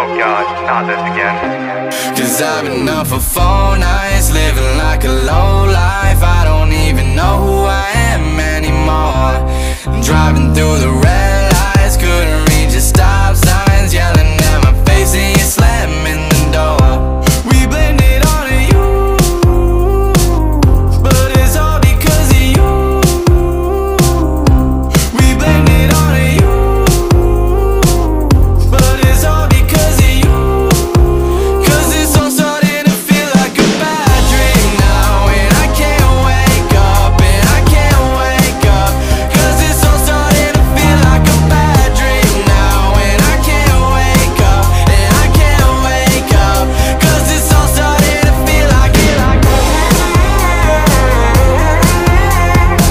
Oh God, not this again. Cause I've been up for 4 nights, living like a low life. I don't even know who I am anymore. Driving through the red